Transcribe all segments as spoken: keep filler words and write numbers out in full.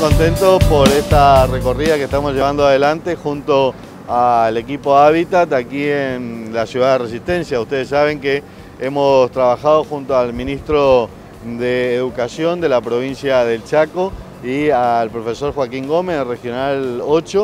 contentos por esta recorrida que estamos llevando adelante junto al equipo Hábitat aquí en la ciudad de Resistencia. Ustedes saben que hemos trabajado junto al ministro de Educación de la provincia del Chaco y al profesor Joaquín Gómez, Regional ocho,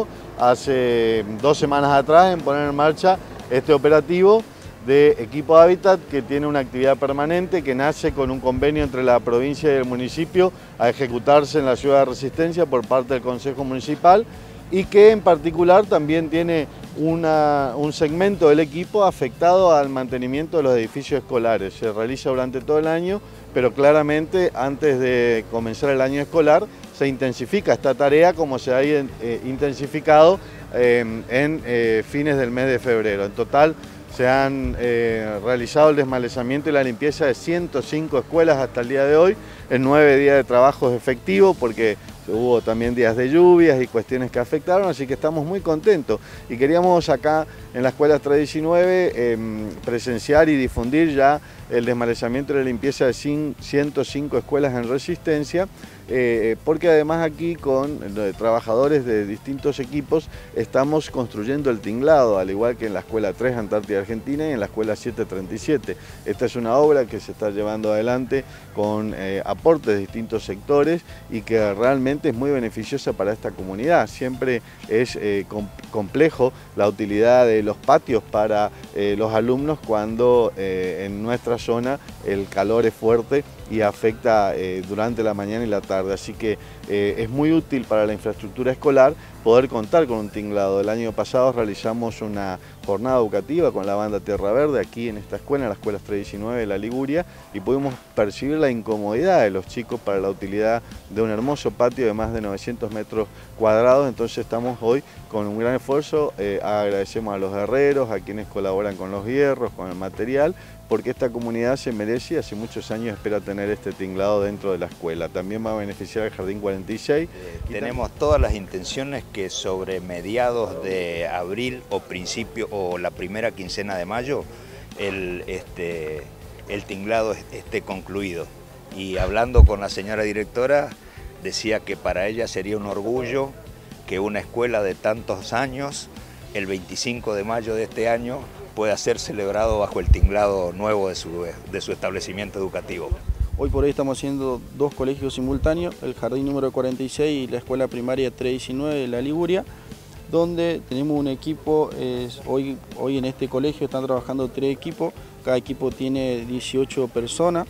hace dos semanas atrás en poner en marcha este operativo de equipo Hábitat, que tiene una actividad permanente que nace con un convenio entre la provincia y el municipio a ejecutarse en la ciudad de Resistencia por parte del Consejo Municipal, y que en particular también tiene una, un segmento del equipo afectado al mantenimiento de los edificios escolares. Se realiza durante todo el año, pero claramente antes de comenzar el año escolar se intensifica esta tarea como se ha eh, intensificado eh, en eh, fines del mes de febrero. En total se han eh, realizado el desmalezamiento y la limpieza de ciento cinco escuelas hasta el día de hoy, en nueve días de trabajos efectivos, porque hubo también días de lluvias y cuestiones que afectaron, así que estamos muy contentos. Y queríamos acá en la escuela tres diecinueve eh, presenciar y difundir ya el desmalezamiento y la limpieza de ciento cinco escuelas en Resistencia, eh, porque además aquí con eh, trabajadores de distintos equipos estamos construyendo el tinglado, al igual que en la escuela tres Antártida Argentina y en la escuela siete treinta y siete. Esta es una obra que se está llevando adelante con eh, aportes de distintos sectores y que realmente es muy beneficiosa para esta comunidad. Siempre es eh, com complejo la utilidad de los patios para eh, los alumnos cuando eh, en nuestra zona el calor es fuerte y afecta eh, durante la mañana y la tarde, así que eh, es muy útil para la infraestructura escolar poder contar con un tinglado. El año pasado realizamos una jornada educativa con la banda Tierra Verde aquí en esta escuela, en la escuela tres diecinueve de la Liguria, y pudimos percibir la incomodidad de los chicos para la utilidad de un hermoso patio de más de novecientos metros cuadrados. Entonces estamos hoy con un gran esfuerzo, eh, agradecemos a los herreros, a quienes colaboran con los hierros, con el material, porque esta comunidad se merece y hace muchos años espera tener este tinglado dentro de la escuela. También va a beneficiar al Jardín cuarenta y seis. Eh, tenemos todas las intenciones que sobre mediados de abril o principio o la primera quincena de mayo el, este, el tinglado esté concluido. Y hablando con la señora directora, decía que para ella sería un orgullo que una escuela de tantos años, el veinticinco de mayo de este año, pueda ser celebrado bajo el tinglado nuevo de su, de su establecimiento educativo. Hoy por hoy estamos haciendo dos colegios simultáneos, el jardín número cuarenta y seis y la escuela primaria tres diecinueve de la Liguria, donde tenemos un equipo, es, hoy, hoy en este colegio están trabajando tres equipos, cada equipo tiene dieciocho personas,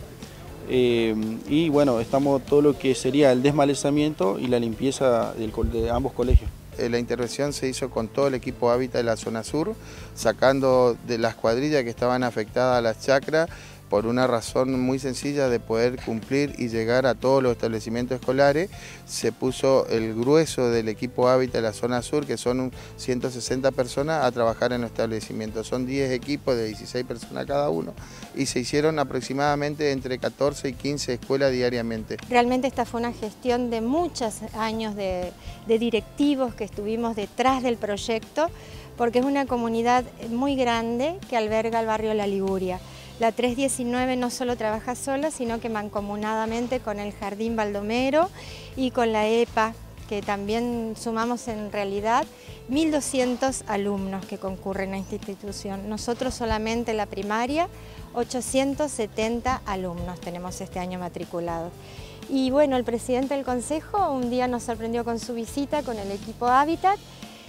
eh, y bueno, estamos todo lo que sería el desmalezamiento y la limpieza del, de ambos colegios. La intervención se hizo con todo el equipo Hábitat de la zona sur, sacando de las cuadrillas que estaban afectadas a las chacras, por una razón muy sencilla de poder cumplir y llegar a todos los establecimientos escolares. Se puso el grueso del equipo Hábitat de la zona sur, que son ciento sesenta personas, a trabajar en los establecimientos. Son diez equipos de dieciséis personas cada uno y se hicieron aproximadamente entre catorce y quince escuelas diariamente. Realmente esta fue una gestión de muchos años de, de directivos que estuvimos detrás del proyecto, porque es una comunidad muy grande que alberga el barrio La Liguria. La tres diecinueve no solo trabaja sola, sino que mancomunadamente con el Jardín Baldomero y con la E P A, que también sumamos en realidad mil doscientos alumnos que concurren a esta institución. Nosotros solamente la primaria, ochocientos setenta alumnos tenemos este año matriculados. Y bueno, el presidente del Consejo un día nos sorprendió con su visita con el equipo Hábitat,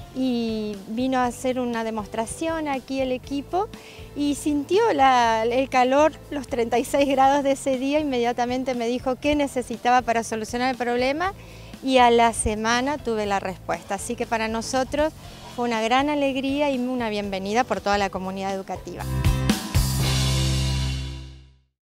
y vino a hacer una demostración aquí el equipo y sintió la, el calor, los treinta y seis grados de ese día. Inmediatamente me dijo qué necesitaba para solucionar el problema y a la semana tuve la respuesta. Así que para nosotros fue una gran alegría y una bienvenida por toda la comunidad educativa.